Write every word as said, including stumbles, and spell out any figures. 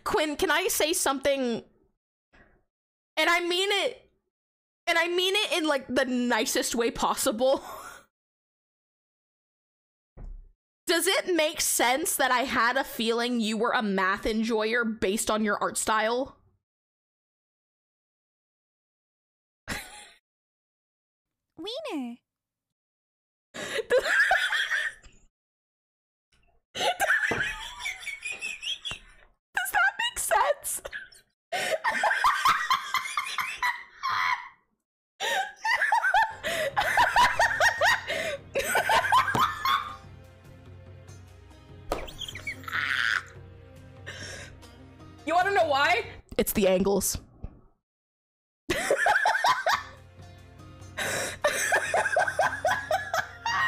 Quinn, can I say something? And I mean it, and I mean it in like the nicest way possible. Does it make sense that I had a feeling you were a math enjoyer based on your art style? Wiener. Does that make sense? You wanna know why? It's the angles.